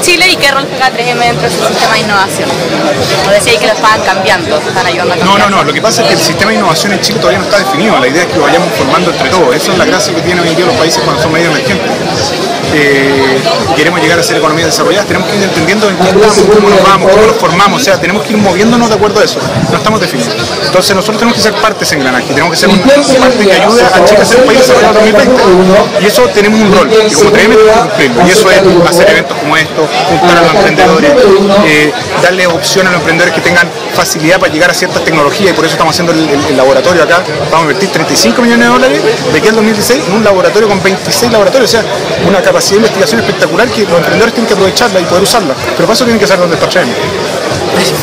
Chile y qué rol juega 3M dentro de su sistema de innovación. Nos decía ahí que lo estaban cambiando, están ayudando a cambiar. No, lo que pasa es que el sistema de innovación en Chile todavía no está definido, la idea es que lo vayamos formando entre todos, eso es la gracia que tienen hoy en día los países cuando son medio emergentes. Queremos llegar a ser economías desarrolladas, tenemos que ir entendiendo en qué estamos, cómo nos vamos, cómo nos formamos, o sea, tenemos que ir moviéndonos de acuerdo a eso, no estamos definidos. Entonces nosotros tenemos que ser parte de ese engranaje, tenemos que ser una parte que ayude a Chile a ser un país desarrollado en 2020, y eso tenemos un rol, y como tenemos que cumplirlo, y eso es hacer eventos como estos, juntar a los emprendedores, darle opción a los emprendedores que tengan facilidad para llegar a ciertas tecnologías, y por eso estamos haciendo el laboratorio acá, vamos a invertir 35 millones de dólares de aquí al 2016 en un laboratorio con 26 laboratorios, o sea, una capacidad de investigación espectacular que los emprendedores tienen que aprovecharla y poder usarla, pero para eso tienen que saber dónde está 3M.